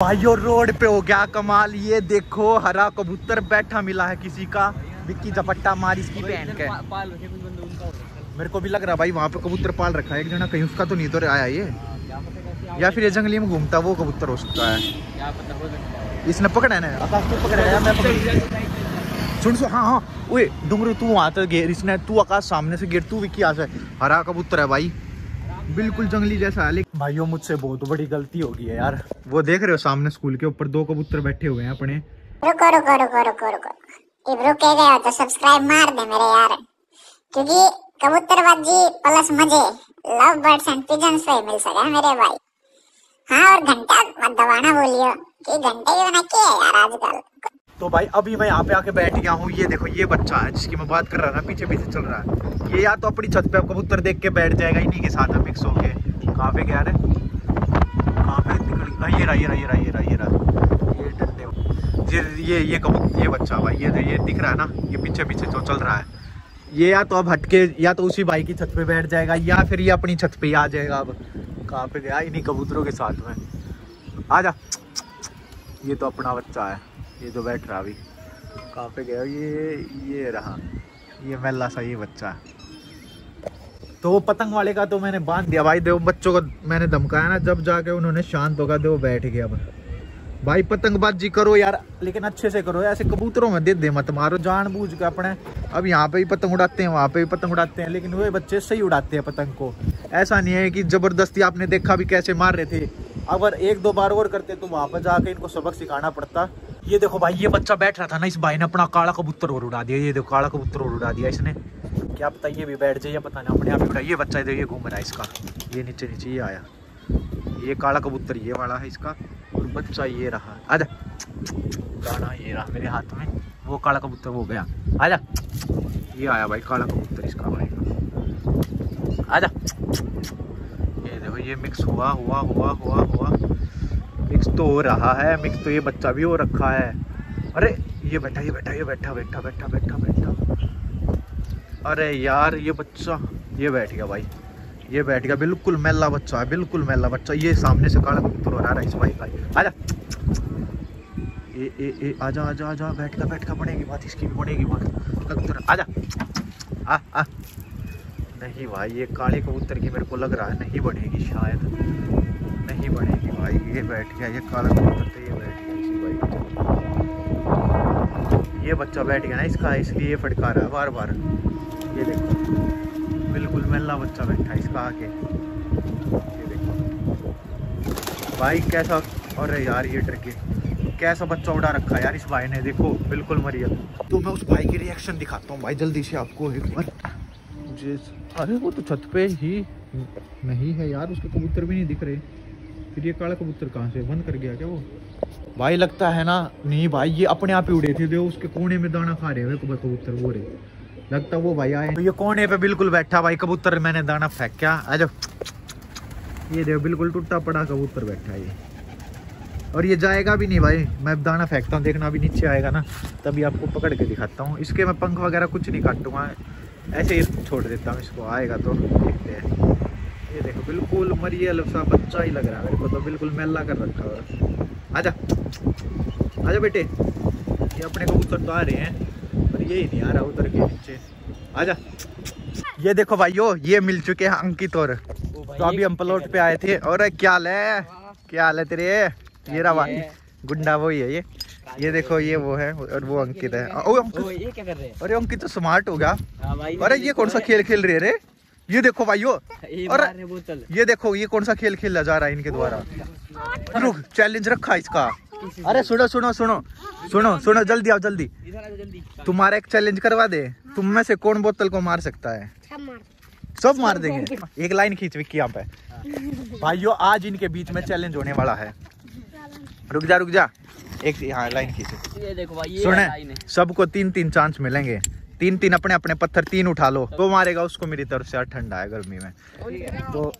भाइयों रोड पे हो गया कमाल। ये देखो हरा कबूतर बैठा मिला है किसी का, विक्की झपट्टा मार इसकी पहन के। मेरे को भी लग रहा भाई वहाँ पे कबूतर पाल रखा है एक जना, कहीं उसका तो नहीं तो आया ये, या फिर ये जंगली में घूमता वो कबूतर हो सकता है। इसने पकड़ा है ना, आकाश को पकड़ा, मैं सुन सुन। हाँ हाँ ओए डुंगरू तू वहाँ तक घेर, इसने तू आकाश सामने से घेर, तू विक्की आ जाए। हरा कबूतर है भाई, बिल्कुल जंगली जैसा है। लेकिन भाइयों मुझसे बहुत बड़ी गलती हो गई है यार। वो देख रहे हो सामने स्कूल के ऊपर 2 कबूतर बैठे हुए हैं अपने। रुको रुको रुको रुको रुको, अब रुक के गए हो तो सब्सक्राइब मार दे मेरे यार, क्योंकि कबूतरबाजी प्लस मजे लव बर्ड्स एंड पिजन्स पे मिल सके मेरे भाई। हाँ और घंटा मत दबाना बोलियो कि घंटे भी बना के यार आजकल। तो भाई अभी मैं यहाँ पे आके बैठ गया हूँ। ये देखो ये बच्चा है जिसकी मैं बात कर रहा था, पीछे पीछे चल रहा है। ये या तो अपनी छत पे कबूतर देख के बैठ जाएगा इन्हीं के साथ मिक्स होके। कहाँ पे गया रे, कहाँ पे निकल, ये रहा ये रहा ये रहा ये रहा ये रहा ये डंडे, ये कबूतर, ये बच्चा भाई, ये दिख रहा है ना, ये पीछे पीछे जो चल रहा है। ये या तो अब हटके या तो उसी भाई की छत पे बैठ जाएगा, या फिर ये अपनी छत पे ही आ जाएगा। अब कहाँ पे गया, इन्हीं कबूतरों के साथ में। आजा, ये तो अपना बच्चा है, ये जो बैठ रहा अभी। कहाँ पे गया ये रहा, ये मेला सा ये बच्चा। तो वो पतंग वाले का तो मैंने बांध दिया भाई। देखो बच्चों को मैंने धमकाया ना, जब जाके उन्होंने शांत होगा तो वो बैठ गया। अब भाई पतंगबाजी करो यार, लेकिन अच्छे से करो, ऐसे कबूतरों में दे मत मारो जानबूझ के अपने। अब यहाँ पे भी पतंग उड़ाते हैं, वहाँ पे भी पतंग उड़ाते हैं, लेकिन वे बच्चे सही उड़ाते हैं पतंग को। ऐसा नहीं है कि जबरदस्ती, आपने देखा भी कैसे मार रहे थे। अगर 1-2 बार और करते तो वहाँ पर जाके इनको सबक सिखाना पड़ता। ये देखो भाई ये बच्चा बैठ रहा था ना, इस भाई ने अपना काला कबूतर और उड़ा दिया। ये देखो काला कबूतर और उड़ा दिया इसने, क्या पता ये भी बैठ जाए, पता नहीं अपने आप ही उड़ा। ये बच्चा ये घूम रहा है इसका, ये नीचे नीचे ये आया, ये काला कबूतर ये वाला है इसका, और बच्चा ये रहा। आजा, दाना ये रहा मेरे हाथ में, वो काला कबूतर वो गया। आजा, ये आया भाई काला कबूतर इसका भाई का। आजा, ये देखो ये मिक्स हुआ मिक्स तो हो रहा है, मिक्स तो ये बच्चा भी हो रखा है। अरे ये बैठा ये बैठा ये बैठा बैठा बैठा बैठा बैठा। अरे यार ये बच्चा ये बैठ गया भाई, ये बैठ गया। बिल्कुल मैला बच्चा है, बिल्कुल मैला बच्चा। ये सामने से काला कबूतर हो रहा है इस भाई का। आजा ए आजा आजा आजा, बैठ का बनेगी बात, इसकी भी बनेगी बात। कबूतर आजा, आ नहीं भाई ये काले कबूतर की मेरे को लग रहा है नहीं बनेगी, शायद नहीं बनेगी भाई। ये बैठ गया, ये काला कबूतर तो ये बैठ गया इसी भाई। ये बच्चा बैठ गया ना इसका, इसलिए ये फटका रहा है बार बार। ये देखो बिल्कुल मैला बच्चा बैठा है इसका आके, ये देखो भाई कैसा। अरे यार ये डर के कैसा बच्चा उड़ा रखा है यार इस भाई ने, देखो बिल्कुल मरियल। तो मैं उस भाई की रिएक्शन दिखाता हूँ भाई जल्दी से आपको एक बार। अरे वो तो छत पे ही नहीं है यार, उसके कबूतर भी नहीं दिख रहे। फिर ये काला कबूतर कहाँ से बंद कर गया क्या वो भाई? लगता है ना, नहीं भाई ये अपने आप ही उड़े थे, जो उसके कोने में दाना खा रहे हुए कबूतर वो रहे, लगता वो भाई आए। तो ये कोने पे बिल्कुल बैठा भाई कबूतर, मैंने दाना फेंका। आजा, ये देखो बिल्कुल टूटा पड़ा कबूतर बैठा है ये, और ये जाएगा भी नहीं भाई। मैं दाना फेंकता हूँ, देखना अभी नीचे आएगा ना तभी आपको पकड़ के दिखाता हूँ। इसके मैं पंख वगैरह कुछ नहीं काटूंगा, ऐसे ही छोड़ देता हूँ इसको, आएगा तो देखते हैं। ये देखो बिल्कुल मरियल सा बच्चा ही लग रहा है मेरे को, तो बिल्कुल मैला कर रखा है। आजा आजा बेटे, ये अपने कबूतर तो आ रहे हैं पर ये ही नहीं आ रहा उधर के नीचे। आजा, ये देखो भाइयों ये मिल चुके हैं अंकित और। तो अभी हम प्लॉट पे आए थे। और क्या हाल है, क्या हाल है तेरे? ये रहा भाई गुंडा वही है ये देखो ये वो है और वो अंकित है। ये क्या कर रहे हैं? अरे अंकित तो स्मार्ट हो गया। अरे ये कौन सा खेल खेल रहे रे? ये देखो भाइयों, और ये देखो ये कौन सा खेल खेला जा रहा है इनके द्वारा। चैलेंज रखा इसका। अरे सुनो सुनो सुनो सुनो सुनो, जल्दी आओ जल्दी। तुम्हारा एक चैलेंज करवा दे, तुम में से कौन बोतल को मार सकता है? सब मार देंगे। एक लाइन खींच विक्की यहाँ पे। भाइयों आज इनके बीच में चैलेंज होने वाला है। रुक जा एक यहाँ लाइन खींचे। ये देखो भाई, ये सुने सबको 3-3 चांस मिलेंगे, 3-3 अपने अपने पत्थर 3 उठा लो, तो मारेगा उसको मेरी तरफ से। ठंडा है गर्मी में तो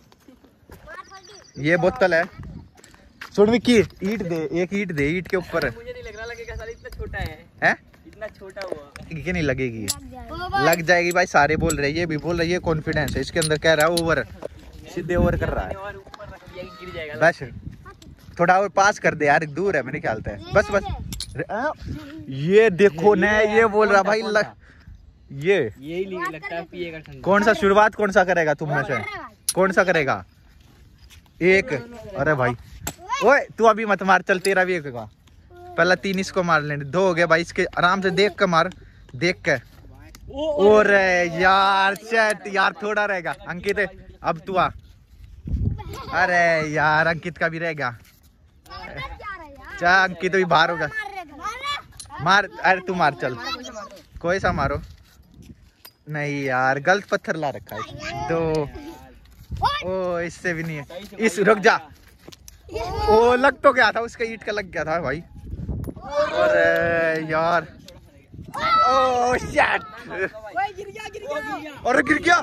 ये बोतल है। सुन विक्की, ईंट दे, एक ईंट दे, ईंट के ऊपर। मुझे नहीं लग रहा लगेगा, साला इतना छोटा है इतना छोटा हुआ कि नहीं लगेगी? लग जाएगी भाई, सारे बोल रहे हैं, ये भी बोल रही है, कॉन्फिडेंस है इसके अंदर। कह रहा है ओवर, सीधे ओवर कर रहा है। और ऊपर रख दिया कि गिर जाएगा। बस थोड़ा और पास कर दे यार, दूर है मेरे ख्याल से। बस ये देखो न, ये बोल रहा भाई ये यही लगता है पिएगा ठंडा। कौन सा शुरुआत कौन सा करेगा तुम में से, कौन सा करेगा? एक, अरे भाई ओए तू अभी मत मार, चल तेरा भी एक का पहला 3 इसको मार लेने, 2 हो गया भाई। इसके आराम से देख के मार, देख के। और यार चैट यार थोड़ा रहेगा अंकित, अब तू आ। अरे यार अंकित का भी रह गया, चल अंकित भी बाहर होगा। मार, अरे तू मार, चल कोई सा मारो। नहीं यार गलत पत्थर ला रखा है। तो ओ इससे भी नहीं है, इस रुक जा। ओ लग तो गया था, उसका ईंट का लग गया था भाई। अरे यार ओ शिट, अरे गिर गया।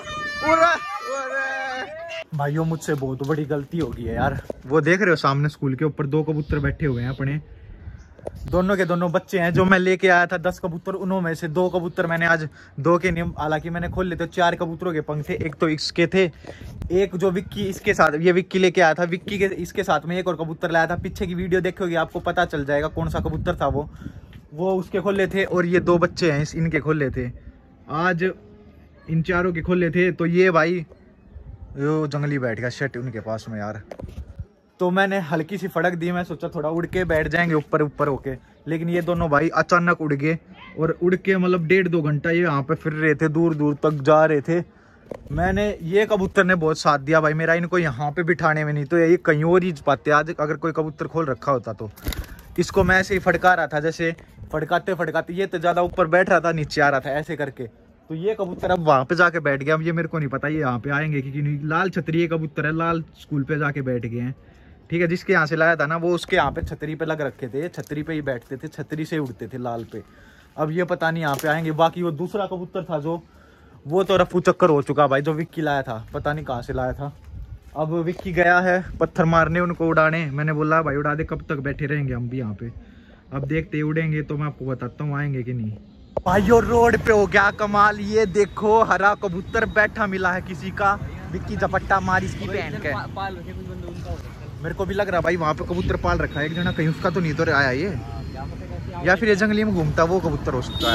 भाइयों मुझसे बहुत बड़ी गलती हो गई है यार। वो देख रहे हो सामने स्कूल के ऊपर 2 कबूतर बैठे हुए हैं अपने, दोनों के दोनों बच्चे हैं। जो मैं लेके आया था 10 कबूतर, उन्हों में से 2 कबूतर मैंने आज 2 के नियम, हालांकि मैंने खोल लेते 4 कबूतरों के पंख थे। एक तो इसके थे, एक जो विक्की इसके साथ, ये विक्की लेके आया था, विक्की के इसके साथ में एक और कबूतर लाया था। पीछे की वीडियो देखोगे आपको पता चल जाएगा कौन सा कबूतर था वो उसके खोले थे। और ये 2 बच्चे हैं इनके खोले थे, आज इन चारों के खोले थे। तो ये भाई यो जंगली बैठ गया शट उनके पास में यार। तो मैंने हल्की सी फड़क दी, मैं सोचा थोड़ा उड़ के बैठ जाएंगे ऊपर ऊपर होके, लेकिन ये दोनों भाई अचानक उड़ गए। और उड़ के मतलब 1.5-2 घंटा ये यहाँ पे फिर रहे थे, दूर दूर तक जा रहे थे। मैंने, ये कबूतर ने बहुत साथ दिया भाई मेरा, इनको यहाँ पे बिठाने में, नहीं तो ये कहीं और ही पाते आज। अगर कोई कबूतर खोल रखा होता तो इसको मैं ऐसे ही फटका रहा था, जैसे फटकाते फटकाते ये तो ज़्यादा ऊपर बैठ रहा था, नीचे आ रहा था ऐसे करके। तो ये कबूतर अब वहाँ पे जाके बैठ गया। अब ये मेरे को नहीं पता ये यहाँ पे आएंगे क्योंकि लाल छतरी ये कबूतर है, लाल स्कूल पे जाके बैठ गए हैं। ठीक है, जिसके यहाँ से लाया था ना वो उसके यहाँ पे छतरी पे लग रखे थे, छतरी पे ही बैठते थे, छतरी से उड़ते थे लाल पे। अब ये पता नहीं यहाँ पे आएंगे। बाकी वो दूसरा कबूतर था जो, वो तो रफू चक्कर हो चुका भाई, जो विक्की लाया था, पता नहीं कहाँ से लाया था। अब विक्की गया है पत्थर मारने, उनको उड़ाने। मैंने बोला भाई उड़ा दे, कब तक बैठे रहेंगे हम भी यहाँ पे। अब देखते उड़ेंगे तो मैं आपको बताता हूँ आएंगे कि नहीं। भाइयों रोड पे हो गया कमाल, ये देखो हरा कबूतर बैठा मिला है किसी का। विक्की झपट्टा मारी इसकी बहन के। मेरे को भी लग रहा भाई वहाँ पे कबूतर पाल रखा है एक जना, कहीं उसका तो नहीं तो आया ये, या फिर ये जंगली में घूमता वो कबूतर हो सकता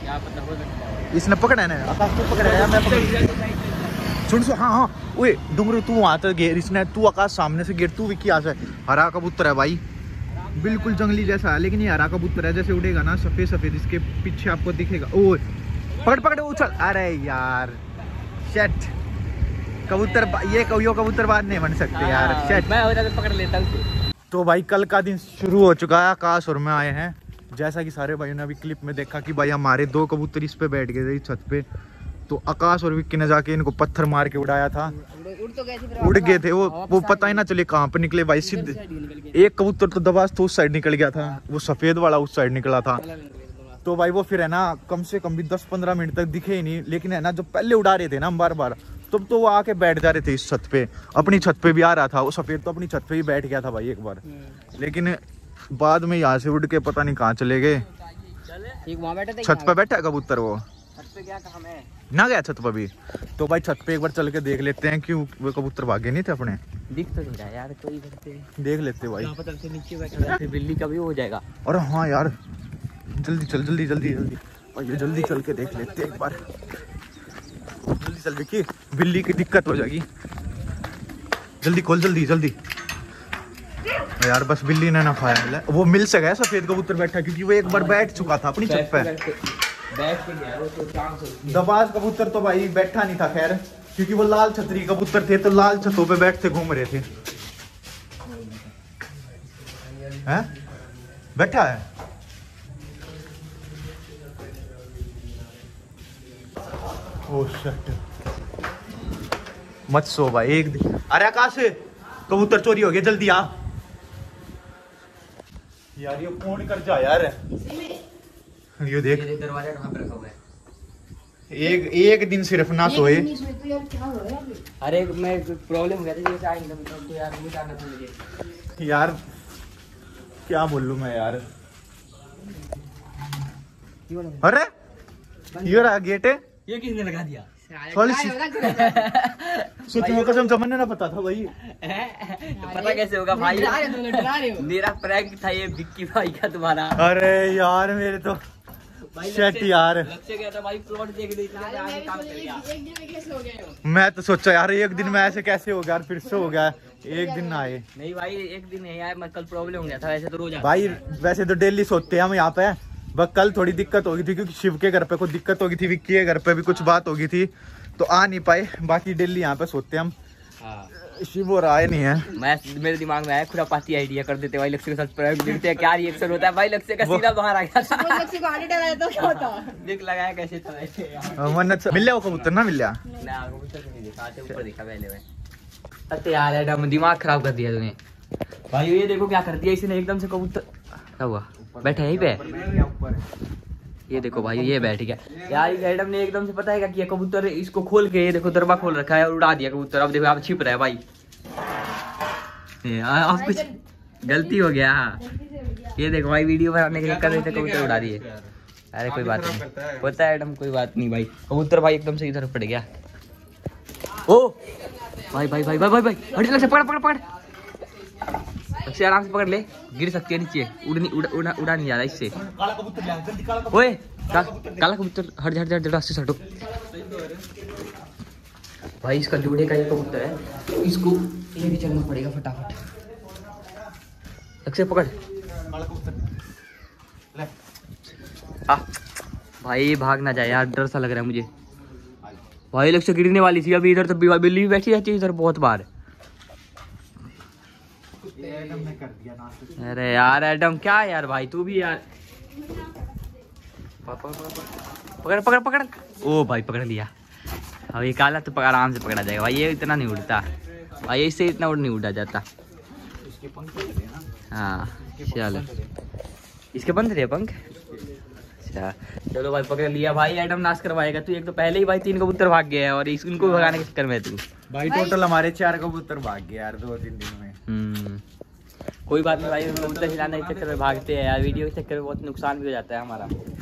है। इसने पकड़ा है ना, आकाश को पकड़ा है, मैं पकड़। सुन हाँ हाँ, ओए डुंगरू तू वहाँ तक घेर, इसने तू आकाश सामने से घेर, तू विक्की आ जाए। हरा कबूतर है भाई, बिल्कुल जंगली जैसा है, लेकिन ये हरा कबूतर है। जैसे उड़ेगा ना सफेद सफेद, इसके पीछे आपको दिखेगा। ओ पकड़ पकड़ उछल, अरे यार शेट कबूतर, ये कबूतरबाज नहीं बन सकते यार, शेट। मैं हो जाता पकड़ लेता हूं। तो भाई कल का दिन शुरू हो चुका है, आकाश और मैं आए हैं। जैसा कि सारे भाइयों ने अभी क्लिप में देखा कि भाई हमारे 2 कबूतर इस पे बैठ गए थे छत पे। तो आकाश और विक्की ने जाके इनको पत्थर मार के उड़ाया था, उड़ गए थे वो पता ही ना चले कहाँ पे निकले भाई। सीधे एक कबूतर तो दबास तो उस साइड निकल गया था, वो सफेद वाला उस साइड निकला था। तो भाई वो फिर है ना कम से कम भी 10-15 मिनट तक दिखे ही नहीं। लेकिन है ना जो पहले उड़ा रहे थे ना हम बार बार, तब तो वो आके बैठ जा रहे थे इस छत पे, अपनी छत पे भी आ रहा था वो सफेद, तो अपनी छत पे ही बैठ गया था भाई एक बार। लेकिन बाद में यहाँ से उड़ के पता नहीं कहाँ चले गए। छत पे बैठा है कबूतर, वो ना गया छत पर भी। तो भाई छत पे एक बार चल के देख लेते हैं, क्यों वो कबूतर भागे नहीं थे अपने। दिख तो नहीं रहा यार, कोई देख लेते भाई, नीचे बैठा बिल्ली का भी हो जाएगा। और हाँ यार जल्दी चल, जल्दी जल्दी जल्दी, और ये जल्दी चल के देख लेते हैं एक बार। जल्दी चल विक्की, बिल्ली की दिक्कत हो जाएगी। जल्दी खोल, जल्दी जल्दी यार, बस बिल्ली ने ना खाया। वो मिल से गया सफेद कबूतर बैठा, क्योंकि वो एक बार बैठ चुका था अपनी छत पे। दबाज कबूतर तो भाई बैठा नहीं था खैर, क्योंकि वो लाल छतरी कबूतर थे, तो लाल छतों पे बैठते घूम रहे थे। हैं? बैठा है। ओह शिट, मत सो भाई एक दिन। अरे आकाश कबूतर चोरी हो गया, जल्दी आ यार। ये फोन कर जा यार, ये देख दरवाजा कहाँ पे रखा हुआ है। एक दिन सिर्फ ना सोए। अरे मैं प्रॉब्लम हो गया था, जैसे आएंगे तो यार मुझे आना था मुझे। यार क्या बोलूं मैं यार। अरे ये रहा गेट है, ये किसने लगा दिया? सच में कसम समझने ना पता था भाई। तो पता कैसे होगा भाई? मेरा प्रैंक था ये विक्की भाई का तुम्हारा। अरे यार मेरे तो शेट यार, लक्ष्य गया था भाई प्लॉट देखने, आगे काम कर गया। मैं तो सोचा यार एक दिन में ऐसे कैसे हो गया यार, फिर से हो गया एक दिन ना आए। नहीं भाई एक दिन नहीं आया, मैं कल प्रॉब्लम हो गया था, वैसे तो रोज आता भाई वैसे तो डेली सोते हैं हम यहाँ पे, बस कल थोड़ी दिक्कत हो गई थी क्योंकि शिव के घर पे कुछ दिक्कत हो गई थी, विक्की के घर पे भी कुछ बात हो गई थी तो आ नहीं पाए। बाकी डेली यहाँ पे सोते हैं हम। हाँ। शिव और आए नहीं है। मैं मेरे दिमाग में आया खुरापाती आइडिया कर देते भाई, लक्ष्य के साथ प्रयोग देखते हैं क्या रिएक्शन होता है। भाई लक्ष्य का सीधा बाहर आ गया था। लक्ष्य को हार्ट अटैक तो क्या होता? देख लगाया कैसे था वैसे। मन्नत मिल लिया वो कबूतर ना मिल लिया ना, कबूतर नहीं देखा, आते ऊपर देखा पहले मैं। अरे यार एडम दिमाग खराब कर दिया तूने भाई। ये देखो क्या कर दिया इसने, एकदम से कबूतर क्या हुआ, बैठे यहीं पे। ये देखो भाई ये बैठ गया यार। एडम ने एकदम से पता है क्या किया, कबूतर इसको खोल के ये देखो दरबा खोल रखा है और उड़ा दिया कबूतर। अब देखो आप छिप रहा है भाई, अब कुछ गलती हो गया। ये देखो भाई वीडियो बनाने के चक्कर में कबूतर उड़ा दिए। अरे कोई बात नहीं, होता है एडम, कोई बात नहीं भाई। कबूतर भाई एकदम से इधर पड़ गया। ओ भाई भाई भाई भाई भाई भाई हट लग से पकड़ पकड़ पकड़, सबसे आराम से पकड़ ले, गिर सकती है नीचे, उड़ा नहीं जा रहा इससे। ओए काला कबूतर हट जा हट जा, से हटो भाई। इसका जोड़े का ये कबूतर है, इसको लेके चलना पड़ेगा फटाफट। लक्ष्य पकड़ भाई, भाग ना जाए यार, डर सा लग रहा है मुझे भाई। लक्ष्य गिरने वाली थी अभी, इधर तो बिल्ली भी बैठी रहती है इधर बहुत बार। अरे यार एडम क्या यार भाई तू भी यार, पकड़ पकड़ पकड़। ओ भाई पकड़ लिया। अब ये काला तो आराम से पकड़ा जाएगा भाई, ये इतना नहीं उड़ता भाई, इससे इतना नहीं उड़ा जाता। हाँ चलो, इसके बंद रहे पंख। अच्छा चलो भाई पकड़ लिया भाई। एडम नाश करवाएगा तू, एक तो पहले ही भाई 3 कबूतर भाग गए हैं और इनको भगाने के चक्कर में तू भाई टोटल हमारे 4 कबूतर भाग गए यार 2-3 दिन में। कोई बात नहीं भाई, कबूतर खिलाने के चक्कर में भागते हैं यार, वीडियो के चक्कर में बहुत नुकसान भी हो जाता है हमारा।